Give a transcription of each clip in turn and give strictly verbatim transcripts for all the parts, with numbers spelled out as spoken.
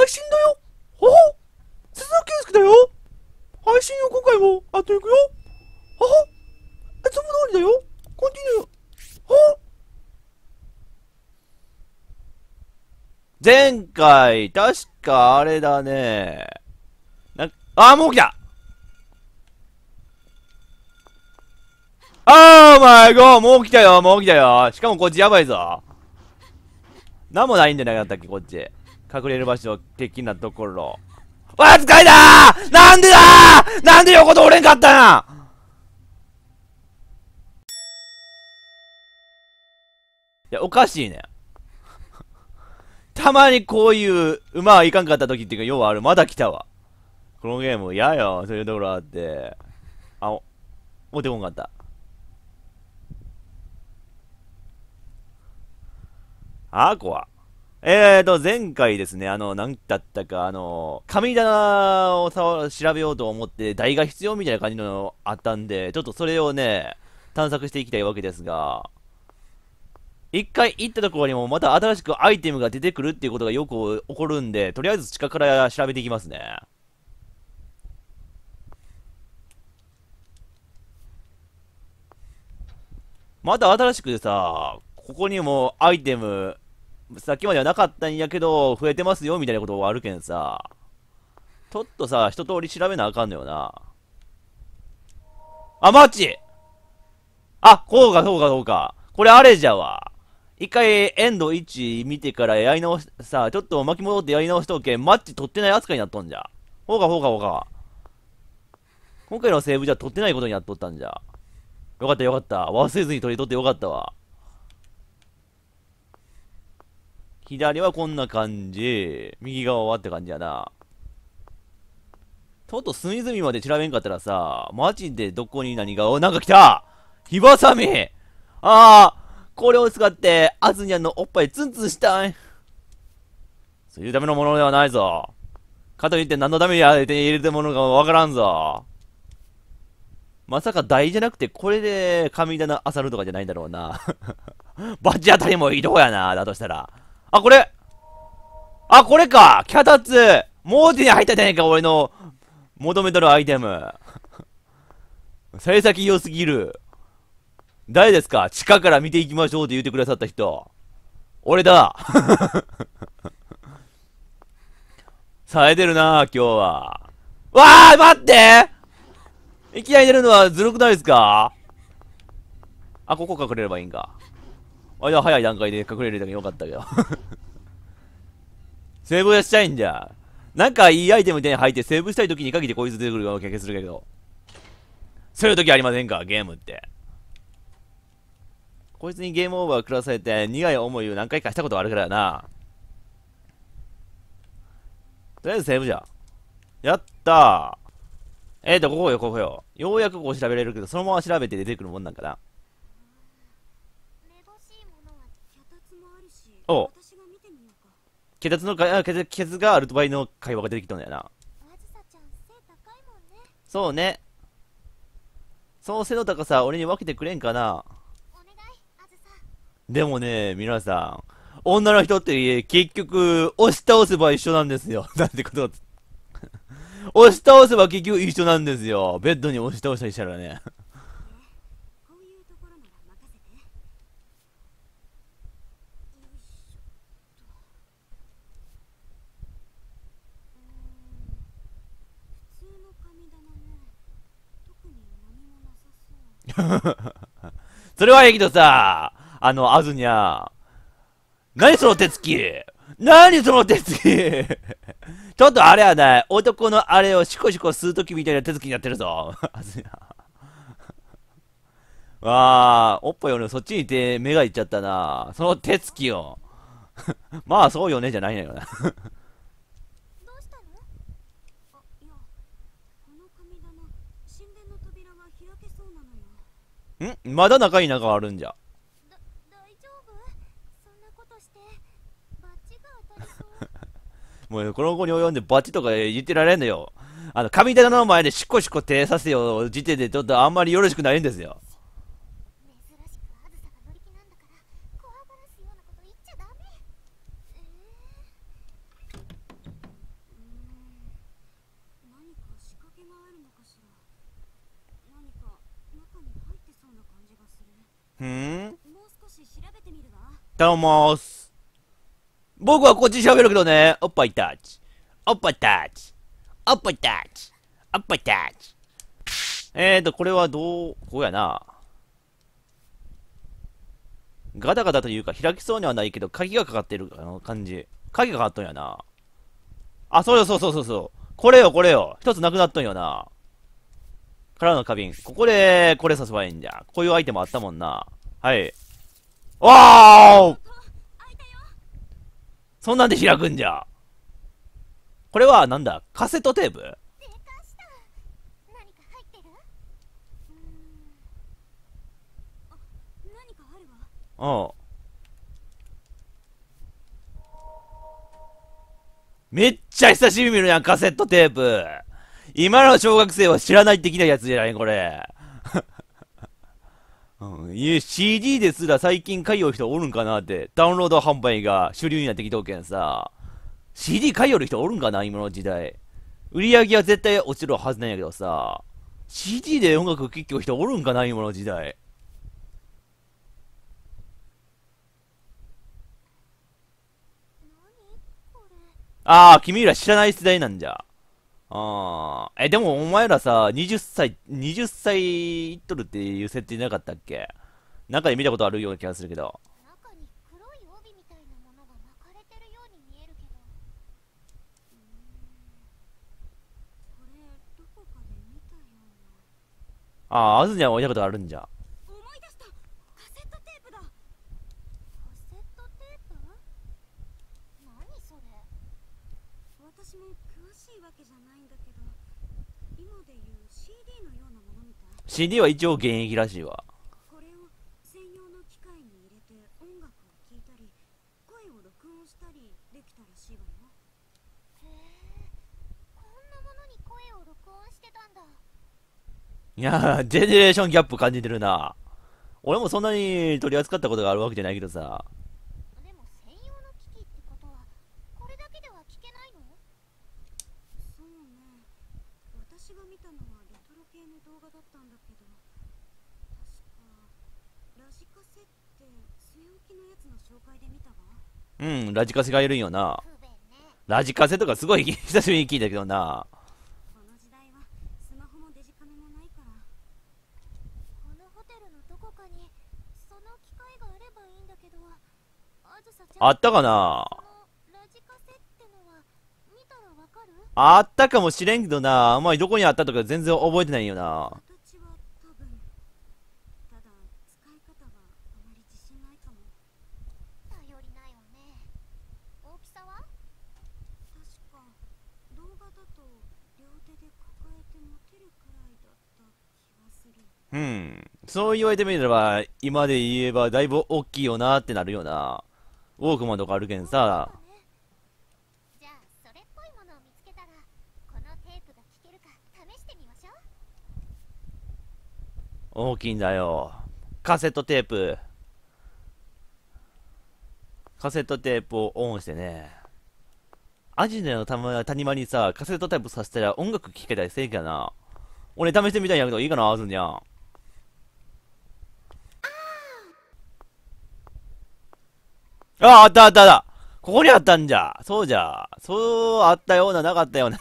配信だよ。ほほ。鈴木圭介だよ。配信を今回もあと行くよ。ほほ。いつも通りだよ。コンティニュー。ほほ。前回、確かあれだね。な、あー、もう来た。あー、マイゴー、もう来たよ、もう来たよ。しかもこっちやばいぞ。なんもないんじゃなかったっけ、こっち。隠れる場所的なところ。わ、使いだー。なんでだー。なんで横通れんかったん。いや、おかしいね。たまにこういう馬はいかんかった時っていうか、要はある。まだ来たわ。このゲーム嫌よ。そういうところあって。あ、お、持ってこんかった。あ、怖。えーと、前回ですね、あの、なんだったか、あの、神棚をさ調べようと思って、台が必要みたいな感じのあったんで、ちょっとそれをね、探索していきたいわけですが、一回行ったところにもまた新しくアイテムが出てくるっていうことがよく起こるんで、とりあえず地下から調べていきますね。また新しくさ、ここにもアイテム、さっきまではなかったんやけど、増えてますよみたいなことがあるけんさ、ちょっとさ、一通り調べなあかんのよな。あ、マッチ。あ、こうか、そうか、そうか。これあれじゃわ。一回エンドいち見てからやり直し、さ、ちょっと巻き戻ってやり直しとけ、マッチ取ってない扱いになっとんじゃ。ほうか、ほうか、ほうか。今回のセーブじゃ取ってないことになっとったんじゃ。よかった、よかった。忘れずに取り取ってよかったわ。左はこんな感じ。右側はって感じやな。ちょっと隅々まで調べんかったらさ、マジでどこに何が、お、なんか来た。火ばさみ。ああ、これを使って、アズニャンのおっぱいツンツンしたい。そういうためのものではないぞ。かといって何のために手に入れたものかわからんぞ。まさか台じゃなくて、これで神棚漁るとかじゃないんだろうな。バッチあたりもいいとこやな、だとしたら。あ、これあ、これか脚立もう手に入ったじゃねえか、俺の求めとるアイテム。幸先良すぎる。誰ですか？地下から見ていきましょうって言ってくださった人。俺だ。冴えてるな今日は。わー待って、いきなり出るのはずるくないですか？あ、ここ隠れればいいんか。あ、いや、早い段階で隠れれたけどよかったけど。セーブしたいんじゃ。なんかいいアイテム手に入ってセーブしたい時に限ってこいつ出てくるような気がするけど。そういう時ありませんかゲームって。こいつにゲームオーバー食らされて苦い思いを何回かしたことあるからな。とりあえずセーブじゃ。やったー。えーと、ここよ、ここよ。ようやくこう調べれるけど、そのまま調べて出てくるもんなんかな。おう。血圧のか、あ、血血がある場合の会話が出てきたんだよな。そうね。その背の高さ、俺に分けてくれんかな。でもね、皆さん、女の人って結局、押し倒せば一緒なんですよ。なんてこと。押し倒せば結局一緒なんですよ。ベッドに押し倒したりしたらね。それはいいけどさ、あの、あずにゃ、何その手つき、何その手つきちょっとあれやない。男のあれをシコシコ吸うときみたいな手つきになってるぞ。あずにゃ。わあ、おっぱいよりそっちに手、目がいっちゃったな。その手つきを。まあそうよねじゃないのよな。んまだ中に中あるんじゃ。もうこの子に及んでバチとか言ってられんのよ。あの、神棚の前でシコシコ手させよ時点でちょっとあんまりよろしくないんですよ。 頼みます。僕はこっち喋るけどね。おっぱいタッチ。おっぱいタッチ。おっぱいタッチ。おっぱいタッチ。えーと、これはどう、こうやな。ガタガタというか開きそうにはないけど、鍵がかかってるあの感じ。鍵がかかっとんやな。あ、そうよ、そうそうそうそう。これよ、これよ。一つなくなっとんよな。からの花瓶。ここで、これ刺せばいいんじゃ。こういうアイテムあったもんな。はい。わーおそんなんで開くんじゃ。これはなんだカセットテープ。うん。めっちゃ久しぶり見るやん、カセットテープ。今の小学生は知らない的なやつじゃないこれ。うん、いえ シーディー ですら最近買いよる人おるんかなって。ダウンロード販売が主流になってきとうけんさ。シーディー 買いよる人おるんかな今の時代。売り上げは絶対落ちるはずなんやけどさ。シーディー で音楽聴きよる人おるんかな今の時代。ああ、君ら知らない世代なんじゃ。ああ。え、でもお前らさ、はたち、はたちいっとるっていう設定なかったっけ？なんかで見たことあるような気がするけど。ああ、あずには置いたことあるんじゃ。シーディー は一応現役らしいわ。いやー、ジェネレーションギャップ感じてるな。俺もそんなに取り扱ったことがあるわけじゃないけどさ。うん、ラジカセがいるんよな。ラジカセとかすごい久しぶりに聞いたけどな。あったかな。あったかもしれんけどな。あんまりどこにあったとか全然覚えてないよな。うん。そう言われてみれば、今で言えばだいぶ大きいよなってなるよな。ウォークマンとかあるけんさ。大きいんだよ。カセットテープ。カセットテープをオンしてね。アジネのたま、谷間にさ、カセットテープさせたら音楽聴けたりせんかな。俺試してみたいんやけど、いいかな、あずんにゃん。あ、あったあったあった。ここにあったんじゃ。そうじゃ。そう、あったような、なかったような。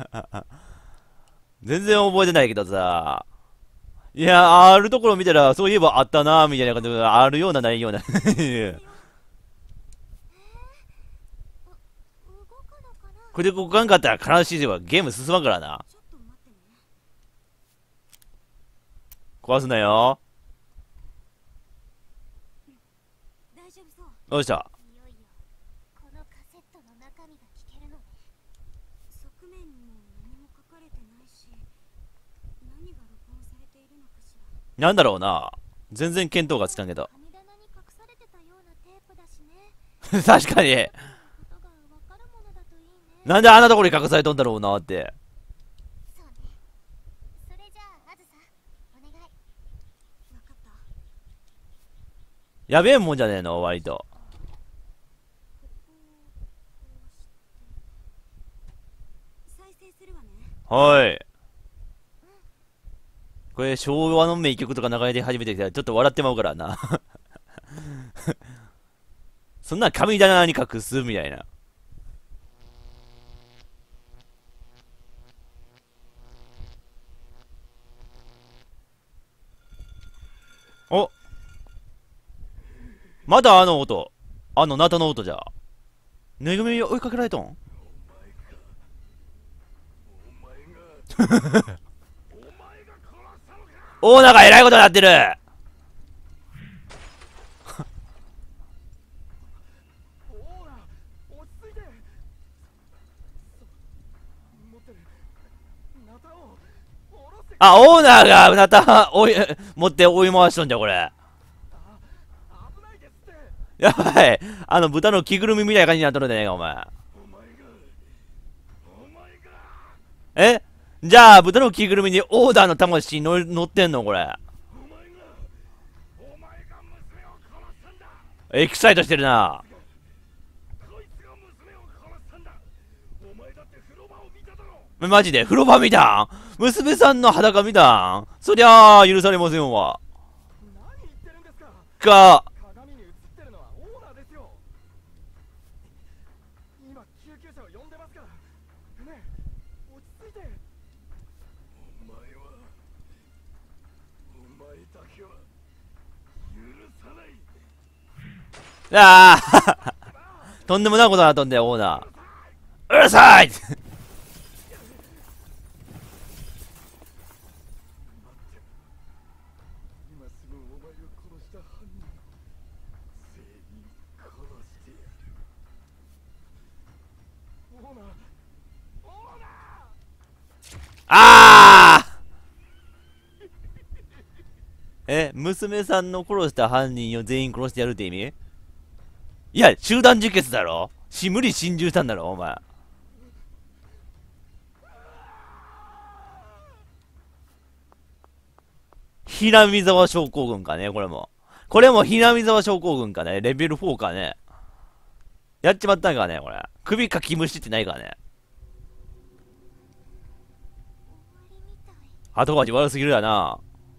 全然覚えてないけどさ。いや、あるところ見たら、そういえばあったな、みたいな感じで、あるような、ないような。これで動かんかったら悲しいわ。ゲーム進まんからな。壊すなよ。どうした？なんだろうな。全然見当がつかんけど。確かに。なんであんなところに隠されとんだろうなって。やべえもんじゃねえの、割と。はい。これ昭和の名曲とか流れて始めてきたらちょっと笑ってまうからな。 そんな神棚に隠すみたいな。お、まだあの音。あのナタの音じゃ。ぬいぐるみ追いかけられとん。オーナーが偉いことになってる。あ、オーナーがナタ追い持って追い回しとんじゃこれ。やばい。あの豚の着ぐるみみたいな感じになっとるでねえかお前。え、じゃあ豚の着ぐるみにオーダーの魂乗乗ってんのこれ。エキサイトしてるな。マジで風呂場見たん？娘さんの裸見たん？そりゃあ許されませんわ。か。ああとんでもないことになったんだよオーナー。うるさいああえ、娘さんの殺した犯人を全員殺してやるって意味？いや、集団自決だろ。し、無理心中したんだろ、お前。ひなみ沢症候群かね、これも。これもひなみ沢症候群かね、レベルフォーかね。やっちまったんかね、これ。首かきむしってないからね。後味悪すぎるやな。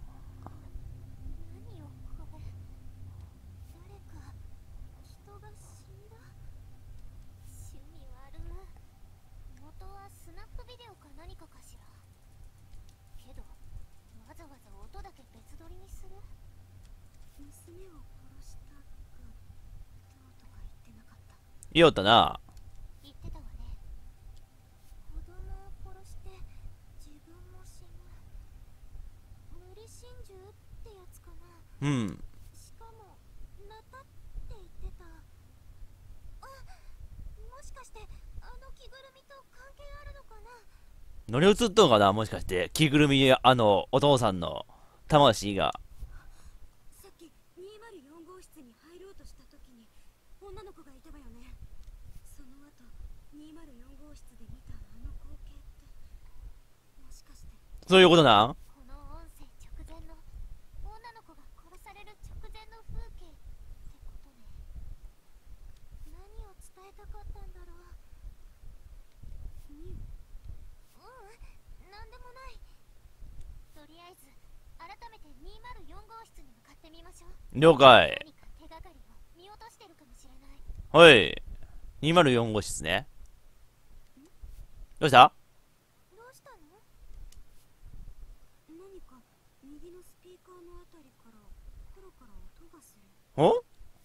言おったな。うん。乗り移っとんかなもしかして。着ぐるみ、あの、お父さんの魂が。 さっきにまるよん号室に入ろうとした時に女の子がいたわよね。その後にまるよん号室で見たあの光景ってもしかして。 そういうことなん？ この音声直前の女の子が殺される直前の風景ってことね。何を伝えたかったんだろう。うんなんでもない。とりあえず改めてにまるよん号室に向かってみましょう。 了解。 何か手がかりを見落としてるかもしれない。 はい。にまるよん号室ね。どうした？ どうしたの？ 何か右のスピーカーのあたりからコロコロ音がする。 お？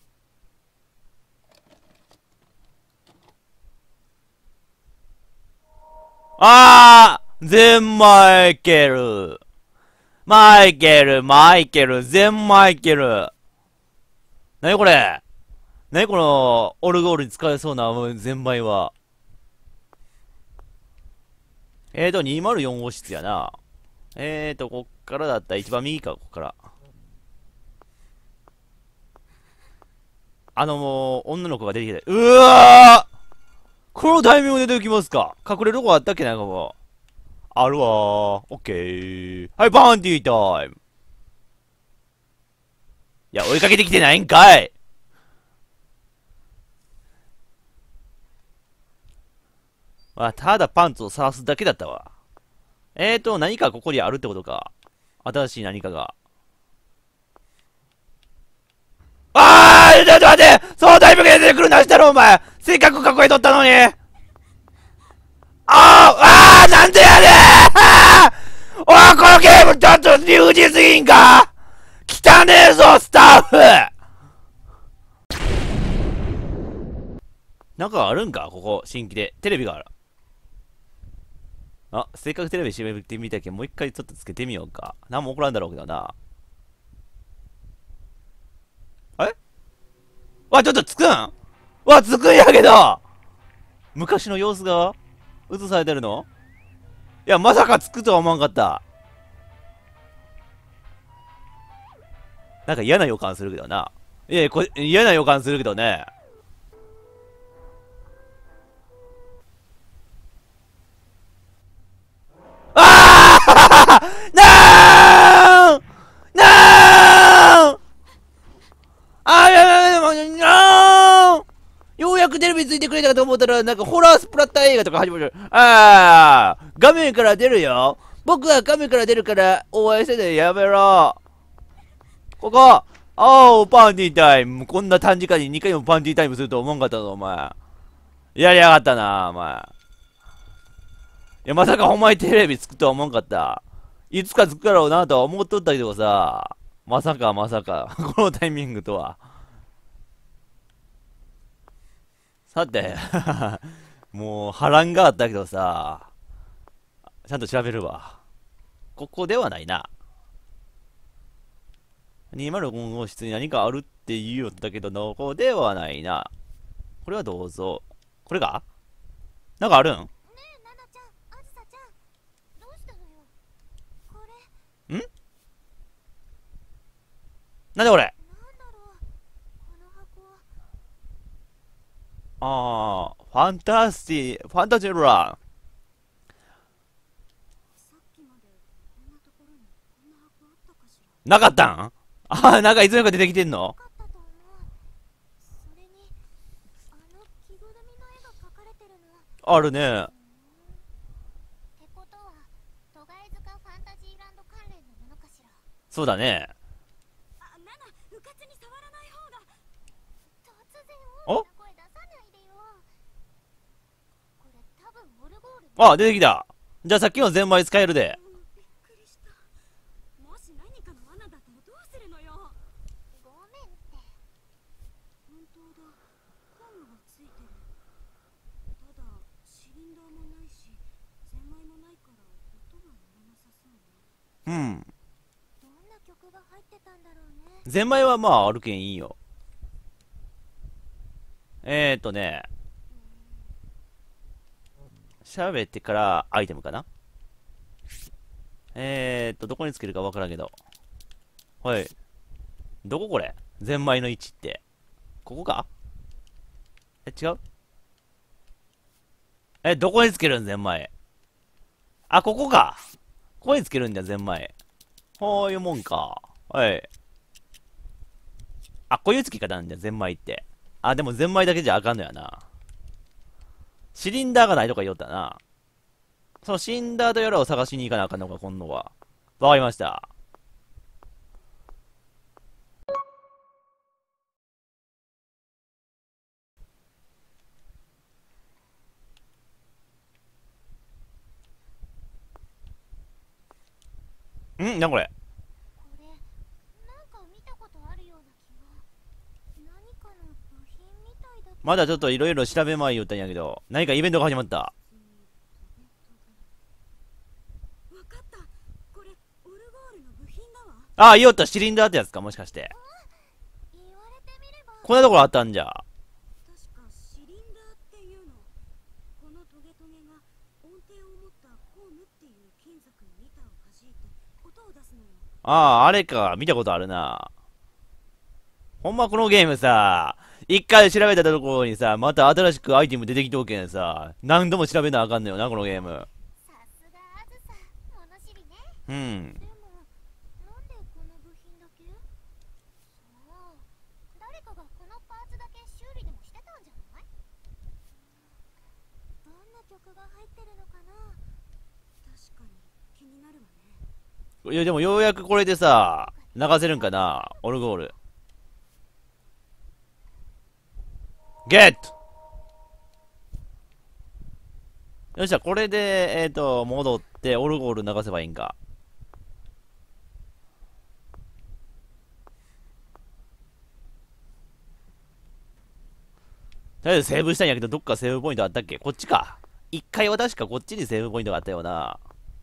あー全マイケルマイケルマイケル全マイケルなにこれなにこのオルゴールに使えそうな全米は。えーとにまるよん号室やな。えーとこっからだったら一番右かこっから。あのもう女の子が出てきてうわーこのタイミングで出てきますか？隠れるとこあったっけなんかもう。あるわー。オッケー。はい、パンティータイム。いや、追いかけてきてないんかい。あ、ただパンツを晒すだけだったわ。えーと、何かここにあるってことか。新しい何かが。あーー、ちょっと待って、そのタイミングで出てくるなしたろ、お前。せっかく囲いとったのに。あー、あー、なんでやねん。おい、このゲームちょっと理不尽すぎんか。汚ねえぞ、スタッフ。なんかあるんか、ここ、新規で。テレビがある。あ、せっかくテレビ閉めてみたけん、もう一回ちょっとつけてみようか。なんも起こらんだろうけどな。えわ、ちょっとつくんわ、つくんやけど昔の様子が映されてるの？いや、まさかつくとは思わんかった。なんか嫌な予感するけどな。いや、これ、嫌な予感するけどね。ああなーんなーんあーややややなーんようやくテレビついてくれたかと思ったら、なんかホラースプラッター映画とか始まる。ああ画面から出るよ。僕は画面から出るから応援しててやめろ。ここおーパンティータイム。こんな短時間ににかいもパンティータイムすると思わんかったぞ、お前。やりやがったな、お前。いや、まさかほんまにテレビつくとは思わんかった。いつかつくだろうなとは思っとったけどさ。まさかまさか。このタイミングとは。さて、もう波乱があったけどさ。ちゃんと調べるわ。ここではないな。にまるご号室に何かあるって言おったけど、ここではないな。これはどうぞ。これがなんかあるん？ ねえ、ナナちゃん、あずさちゃん、どうしたのよ。これ、 んなんでこれ？ なんだろう。この箱は。 あー、ファンタスティ、ファンタジーラン。 さっきまでこんなところにこんな箱あったかしら。 なかったん？あー、なんかいつの間にか出てきてんの？ かったと思う。それに、あの着ぐるみの絵が描かれてるの。 あるね。 ってことは、都外塚ファンタジーランド関連のものかしら。 そうだね。 あ、ナナ、うかつに触らない方が。 突然大きな声出さないでよ。これ多分オルゴールね。 あ、出てきた。じゃあさっきのゼンマイ使えるで。 うん、びっくりした。もし何かの罠だったらどうするのよ。 ごめんって。 本当だ、工具がついてる。ただシリンダーもないしゼンマイもないから音が鳴らなさそうね。 うん。 どんな曲が入ってたんだろうね。 ゼンマイはまああるけんいいよ。えーっとね。喋ってからアイテムかな。えーっと、どこにつけるかわからんけど。はい。どここれ？ゼンマイの位置って。ここか？え、違う？え、どこにつけるんゼンマイ？あ、ここか。ここにつけるんだ、ゼンマイ。こういうもんか。はい。あ、こういうつき方なんだよ、ゼンマイって。あ、でもゼンマイだけじゃあかんのやな。シリンダーがないとか言おったな。そのシリンダーとやらを探しに行かなあかんのか、今度は。わかりました。んなんこれ？ これ、なんか見たことあるような気が。何かの部品みたいだけど。 まだちょっといろいろ調べまい言ったんやけど、何かイベントが始まった。 わかった、これオルゴールの部品だわ。 ああ、言おった、シリンダーってやつか、もしかして。 言われてみれば。 こんなところあったんじゃ。 確かシリンダーっていうの。このトゲトゲが音程を持ったホームっていう金属の板を弾いて音を出すのよ。 ああ、あれか、見たことあるな。ほんまこのゲームさ、一回調べたところにさ、また新しくアイテム出てきとうけんさ、何度も調べなあかんのよな、このゲーム。 さすがあずさ、物知りね。 うん。 でも、なんでこの部品だけ？さあ、誰かがこのパーツだけ修理でもしてたんじゃない？どんな曲が入ってるのかな？ 確かに気になるわね。 いや、でもようやくこれでさ、流せるんかな、オルゴール。 ゲット。よっしゃ、これで、えっと、戻って、オルゴール流せばいいんか。とりあえずセーブしたんやけど、どっかセーブポイントあったっけ？こっちか。一回は確かこっちにセーブポイントがあったよな。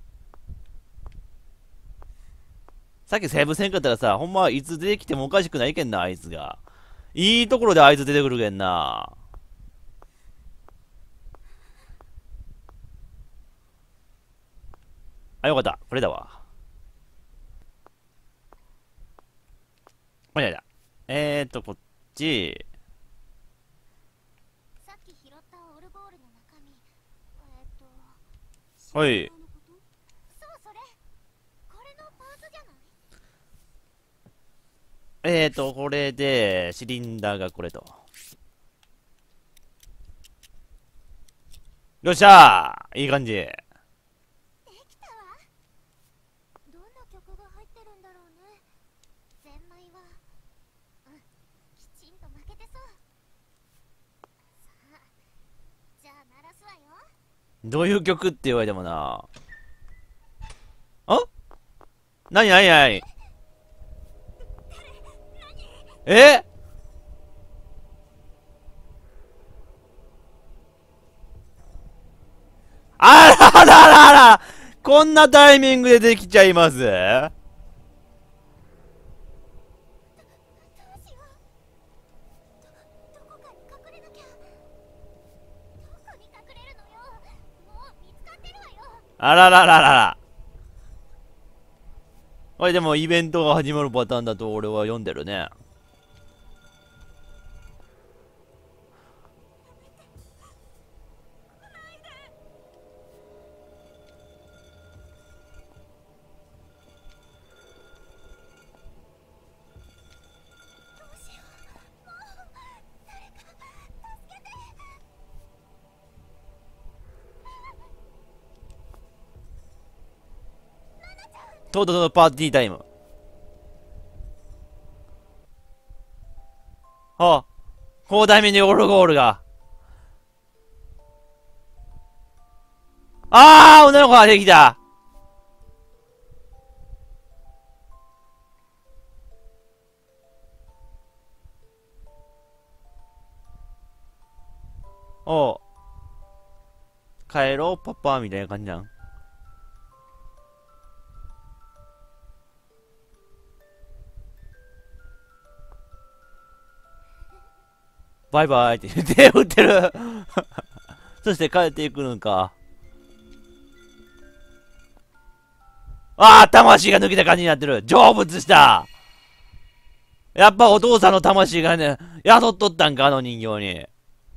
さっきセーブせんかったらさ、ほんまいつ出てきてもおかしくないけんな、あいつが。いいところであいつ出てくるけんな。あ、よかった。これだわ。あ、いやいや。えーっと、こっち。 さっき拾ったオルゴールの中身、えっとはい。 そうそれ、これのパーツじゃない？ えーと、これで、シリンダーがこれと。よっしゃー、いい感じ。 できたわ。どんな曲が入ってるんだろうね。ゼンマイは、うん、きちんと負けてそう。さあ、じゃあ鳴らすわよ。 どういう曲って言われてもな。あ、なになになにえ、あらららら、こんなタイミングでできちゃいます？ どうしよう。ど、どこかに隠れなきゃ。どこに隠れるのよ。もう見つかってるわよ。 あららららら。これでもイベントが始まるパターンだと俺は読んでるね。とうとうとうパーティータイム。あ、広大目にオルゴールが。あー、女の子ができた。おう。帰ろう、パパ、みたいな感じなん。バイバイって手振ってるそして帰っていくのか。ああ、魂が抜けた感じになってる。成仏した。やっぱお父さんの魂がね、宿っとったんか、あの人形に。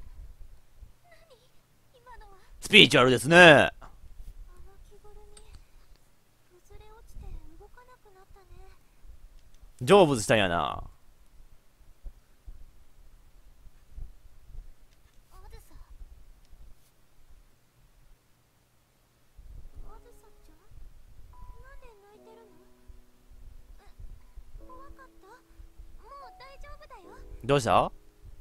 今のはスピーチュアルですね。 あの着ぐるみ、崩れ落ちて動かなくなったね。 成仏したんやな。 あずさ、あずさちゃん、なんで泣いてるの？え、怖かった？もう大丈夫だよ。 どうした？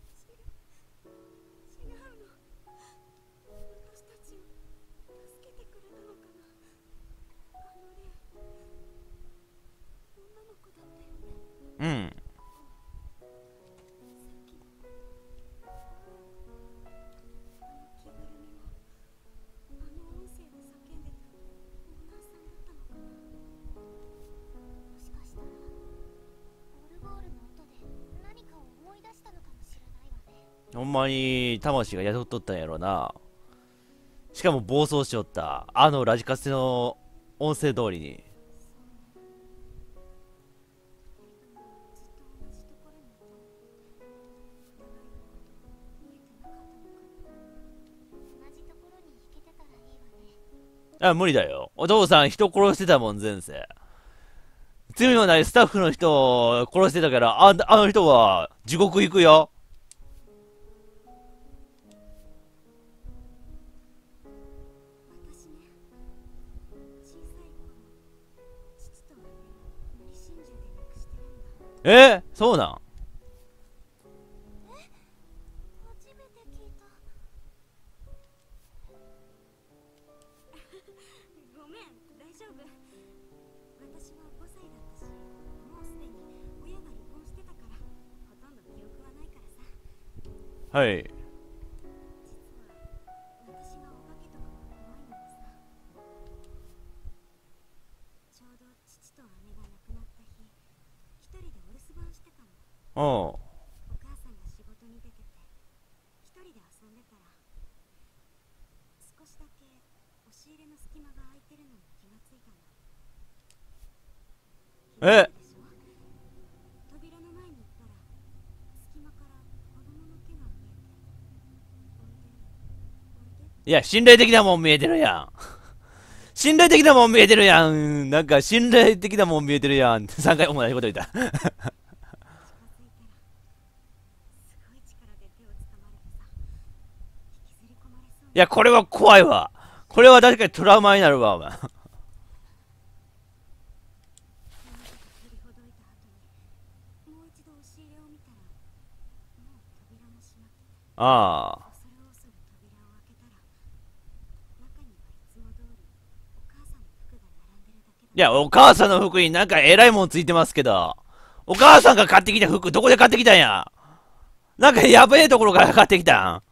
違うの。私たちを助けてくれたのかな。あの霊、女の子だったよね。 うん。 さっきのあの着ぐるみも、あの音声で叫んでたオーナーさんだったのかな。 もしかしたらオルゴールの音で何かを思い出したのかもしれないわね。 ほんまに魂が宿っとったんやろな。しかも暴走しよった。あのラジカセの音声通りに。 ずっと同じところにいたの。お互いのこと見えてなかったのかな。 同じところに行けてたらいいわね。 あ、無理だよ。お父さん人殺してたもん、前世。罪のないスタッフの人を殺してたから、あ、あの人は地獄行くよ。 私ね、小さい頃、父と姉を無理心中で亡くしてるんだ。 え、そうなん？ 初め丈夫。私はごさいだったし、もうすでに親が離婚してたから、ほとんど記憶はないからさ。 はい。 実は私がお化けとかが怖いのもさ、ちょうど父と姉が亡くなった日、一人でお留守番してたの。 おう。 お母さんが仕事に出てて、一人で遊んでたら、少しだけ押し入れの隙間が空いてるのに気がついたの。 えでしょ？扉の前に行ったら、隙間から子供の手が見えて、おいで、おいでって。 いや、信頼的なもん見えてるやん。信頼的なもん見えてるやん。なんか、信頼的なもん見えてるやん。さんかいも同じこと言った。 近づいたら、すごい力で手を掴まれてさ、引きずり込まれそうに。 いや、これは怖いわ。これは確かにトラウマになるわ、お前。 なんとか振りほどいた後に、もう一度押し入れを見たら、もう扉も閉まってて、 ああ。 恐る恐る扉を開けたら、中にはいつも通りお母さんの服が並んでるだけだ。 いや、お母さんの服になんか偉いもんついてますけど。お母さんが買ってきた服、どこで買ってきたんや。なんかやべえところから買ってきたん。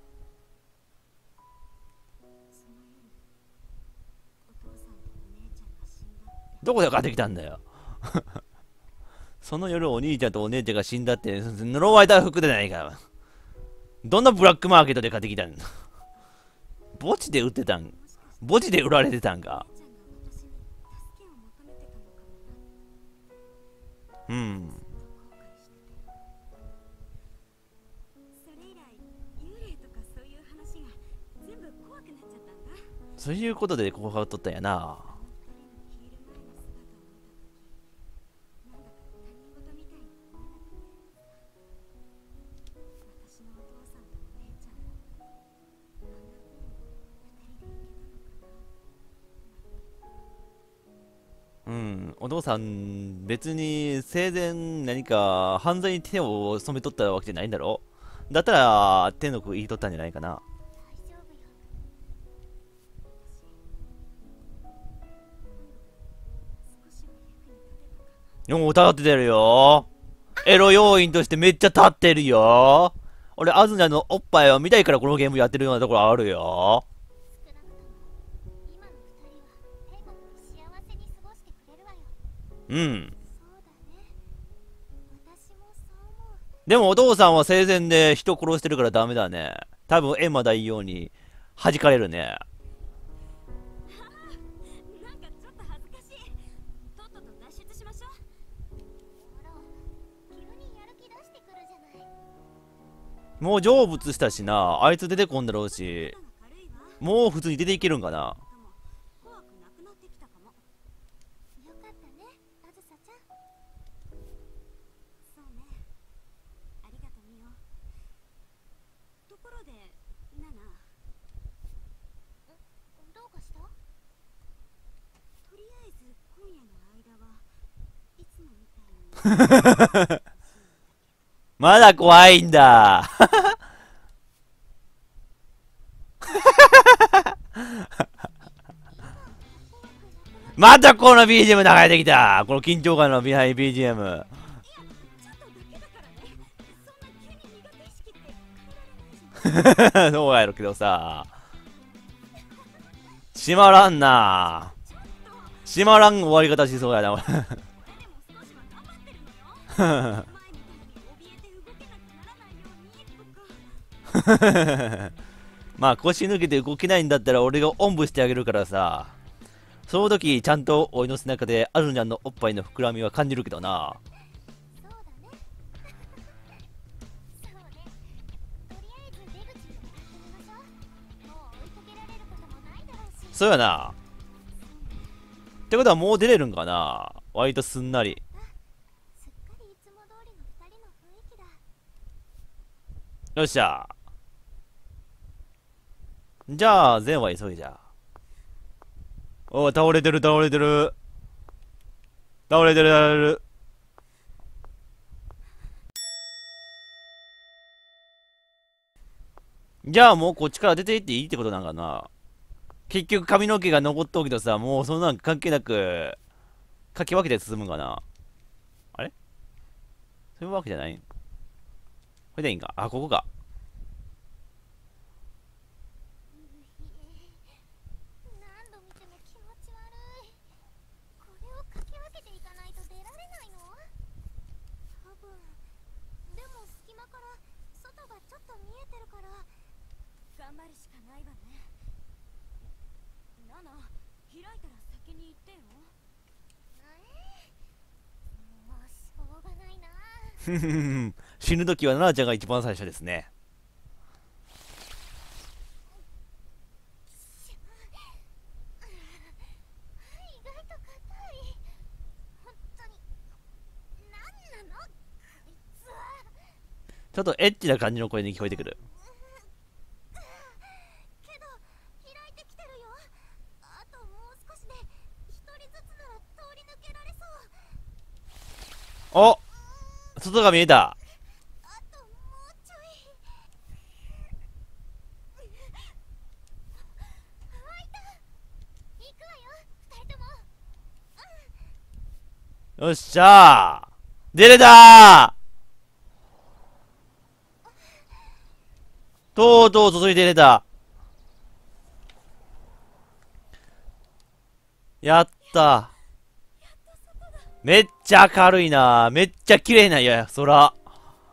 その夜、お父さんとお姉ちゃんが死んだって。 どこで買ってきたんだよ。その夜お兄ちゃんとお姉ちゃんが死んだって、呪われた服でないか。どんなブラックマーケットで買ってきたん。墓地で売ってたん。 もしかして墓地で売られてたんか。 お姉ちゃんが私に助けを求めてたのかもな。 うん。 ずっと後悔してて。それ以来、幽霊とかそういう話が全部怖くなっちゃったんだ。 そういうことでここが取ったんやな。 あの二人の消える前の姿を見たとき、なんだか他人事みたいに思えなくて。私のお父さんとお姉ちゃんも、あんな風に二人で行けたのかな、なんて。 うん。お父さん、別に生前何か犯罪に手を染めとったわけじゃないんだろ。だったら、手の言いとったんじゃないかな。 大丈夫よ。 私、今度少しは役に立てたかな。 よう、立っててるよ。エロ要員としてめっちゃ立ってるよ。俺、アズナのおっぱいを見たいからこのゲームやってるようなところあるよ。 少なくとも今の二人は天国で幸せに過ごしてくれるわよ。 うん。 そうだね。私もそう思う。 でもお父さんは生前で人殺してるからダメだね。多分エンマ大王に弾かれるね。 なんかちょっと恥ずかしい。とっとと脱出しましょう。 ほら、急にやる気出してくるじゃない。 もう成仏したしな。あいつ出てこんだろうし。 肩が軽いわ。 もう普通に出ていけるんかな。 でも怖くなくなってきたかも。 よかったね、あずさちゃん。 そうね。ありがとうミオ。ところで、ナナ、 どうかした？ とりあえず今夜の間はいつもみたいにまだ怖いんだ。またこの ビージーエム 流れてきた。この緊張感のビハイ ビージーエム。 ちょっとだけだからね。そんな急に苦手意識って変えられないじゃん。 そうやろけどさ。閉まらんな。閉まらん終わり方しそうやな、俺。 でも少しは頑張ってるのよ。前みたいに怯えて動けなくならないようにとか。 まあ腰抜けて動けないんだったら俺がおんぶしてあげるからさ。その時ちゃんと俺の背中でアルニャンのおっぱいの膨らみは感じるけどな。 そうだね。そうね。とりあえず出口に向かってみましょう。もう追いかけられることもないだろうし。 そうやな。ってことはもう出れるんかな。割とすんなり。 すっかりいつも通りの二人の雰囲気だ。 よっしゃ。じゃあ、善は急いじゃ。おい、倒れてる、倒れてる。倒れてる、倒れてる。じゃあもうこっちから出ていっていいってことなんかな。 結局髪の毛が残っとうけどさ、もうそんなん関係なく、かき分けて進むんかな。あれそういうわけじゃないんこれでいいんか。あ、ここか。 何度見ても気持ち悪い。これをかき分けていかないと出られないの？多分。でも隙間から外がちょっと見えてるから頑張るしかないわね。ナナ、開いたら先に行ってよ。 えー、もうしょうがないな。 ふふふ死ぬときは奈々ちゃんが一番最初ですね。 意外と硬い。本当に何なのこいつは。 ちょっとエッチな感じの声に聞こえてくる。 けど開いてきてるよ。あともう少しで一人ずつなら通り抜けられそう。 お外が見えた。 あともうちょい。乾いた。行くわよ二人とも。 よっしゃー出れたーとうとう続いて出れた。やっためっちゃ明るいな。めっちゃ綺麗な、いや、空。 よかった。よか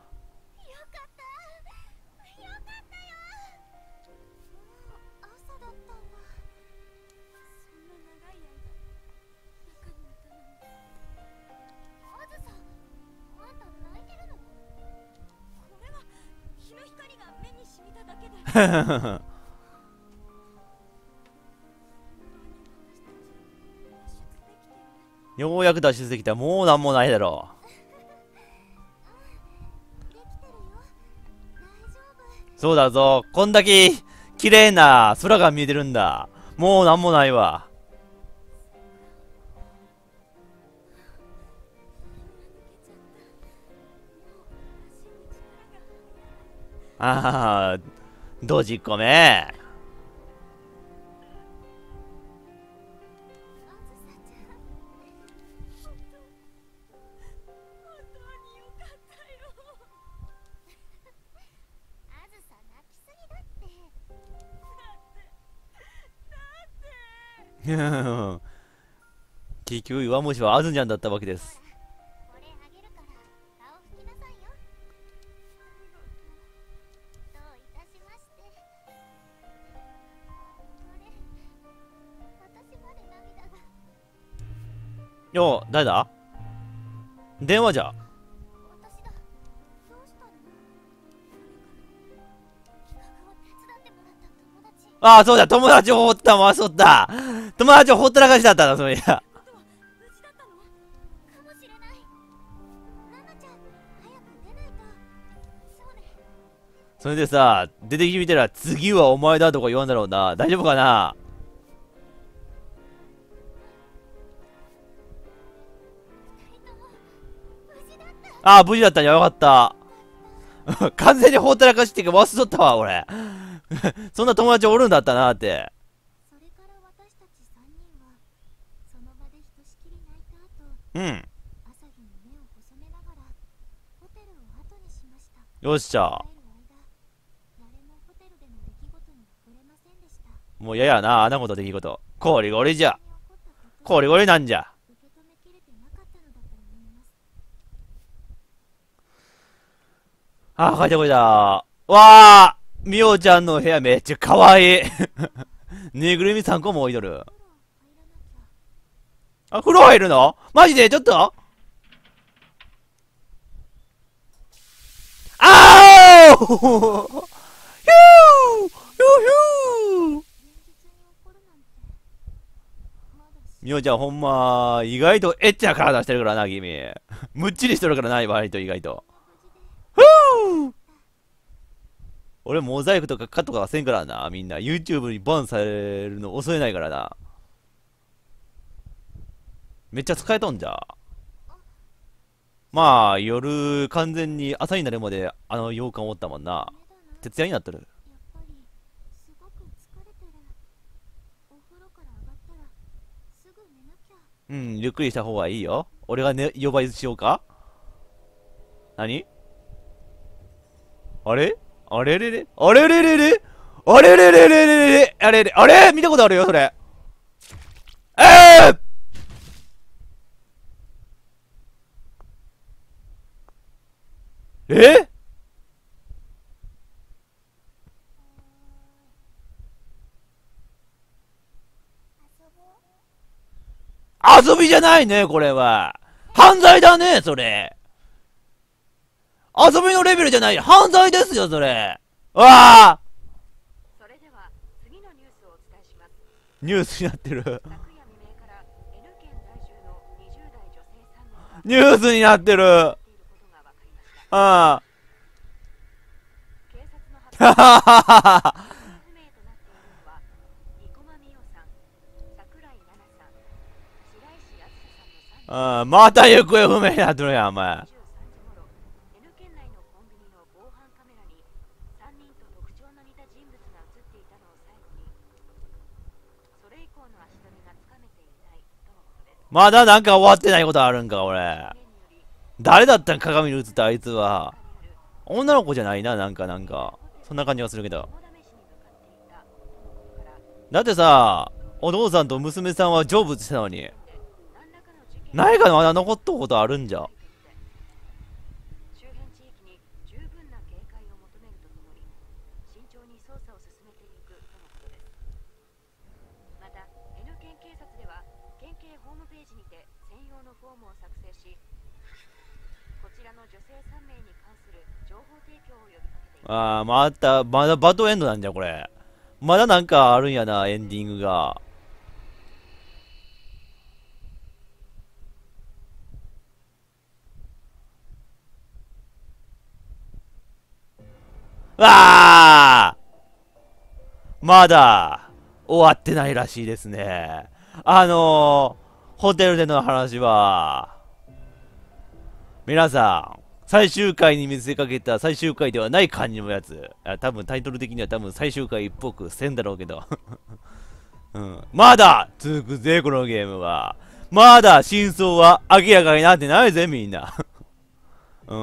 ったよ。もう朝だったんだ。 そんな長い間、中にいたのに。 あずさ、あんた泣いてるの？ これは日の光が目に染みただけで。 ようやく脱出できた。もうなんもないだろできてるよ。大丈夫。 う。そうだぞ。こんだけ綺麗な空が見えてるんだ。もうなんもないわ。ああ、ドジっこめ。 あずさ泣きすぎだって。 結局弱虫はあずんちゃんだったわけです。 これあげるから顔拭きなさいよ。どういたしまして。あれ、私まで涙が。 よ、誰だ電話じゃ。 私だ。どうしたの？企画を手伝ってもらった友達。 ああ、そうだ、友達を放った回しとった。友達をほったらかしだったな、それや。 無事だったの？ かもしれない。ナナちゃん、早く出ないと。そうね。 それでさ、出てきてみたら、次はお前だとか言わんだろうな。大丈夫かな。 二人とも無事だった。 ああ、無事だったんや、よかった。完全にほったらかしってか忘れとったわ、俺。そんな友達おるんだったなって。 それから私たち三人はその場でひとしきり泣いた後、 うん。 朝日に目を細めながらホテルを後にしました。 よっしゃ。 帰る間、誰もホテルでの出来事に触れませんでした。 もう嫌やな、あんなことできること。こりごりじゃ。 起こったことをこりごりなんじゃ。 受け止めきれてなかったのだと思います。 ああ、帰ってこいだ。わあみおちゃんの部屋めっちゃかわいい。ぬいぐるみさんこも置いとる。あ、風呂入るのマジでちょっとあーヒューヒューヒューみおちゃんほんま、意外とエッチな体してるからな、君。むっちりしとるからな、割と意外と。ふぅ俺モザイクとかカットとかせんからな、みんな。YouTube にバンされるの恐れないからな。めっちゃ使えとんじゃ。まあ、夜、完全に朝になるまであの洋館おったもんな。徹夜になってる。 やっぱりすごく疲れてる。 ぐ寝なきゃ。 うん、ゆっくりした方がいいよ。俺がね、呼ばいしようか。何あれあれれれあれれれれあれれれれれれあれれあれ見たことあるよ、それ。えーえ遊ぼう。 遊びじゃないね、これは。犯罪だね、それ。遊びのレベルじゃない。犯罪ですよ、それ。わあそれでは次のニュースをお伝えします。 ニュースになってる。 昨夜未明から N 県在住のにじゅう代女性さん名がニュースになってる。 っていることが分かりました。 ああ。 警察の発表ではははは。 不明となっているのは生駒美代さん、桜井奈々さん、白石あずささんのさんにん。 ああ、また行方不明になってるやん、お前。 じゅうさんじ頃、N 県内のコンビニの防犯カメラにさんにんと特徴の似た人物が映っていたのを最後に、それ以降の足取りがつかめていないとのことです。 まだなんか終わってないことあるんか、俺。 例により、 誰だったん鏡に映ったあいつは。 中にある女の子じゃないな、なんかなんか。そんな感じがするけど。 肝試しに向かっていたとのことから、 だってさ、お父さんと娘さんは成仏したのに。 何らかの事件何かまだ残っとうことあるんじゃ。 周辺地域に十分な警戒を求めるとともに慎重に捜査を進めていくとのことです。また N 県警察では県警ホームページにて専用のフォームを作成し、こちらの女性さん名に関する情報提供を呼びかけています。 ああ、また、まだバトエンドなんじゃ、これ。まだなんかあるんやな、エンディングが。わあまだ終わってないらしいですね。あのー、ホテルでの話は、皆さん、最終回に見せかけた最終回ではない感じのやつ。あ多分タイトル的には多分最終回っぽくせんだろうけど。うん。まだ続くぜ、このゲームは。まだ真相は明らかになってないぜ、みんな。うん。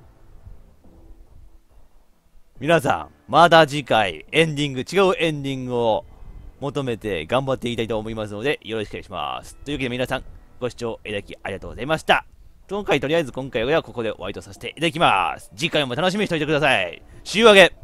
皆さん、また次回、エンディング、違うエンディングを求めて頑張っていきたいと思いますので、よろしくお願いします。というわけで皆さん、ご視聴いただきありがとうございました。今回、とりあえず今回はここでお会いとさせていただきます。次回も楽しみにしておいてください。週上げ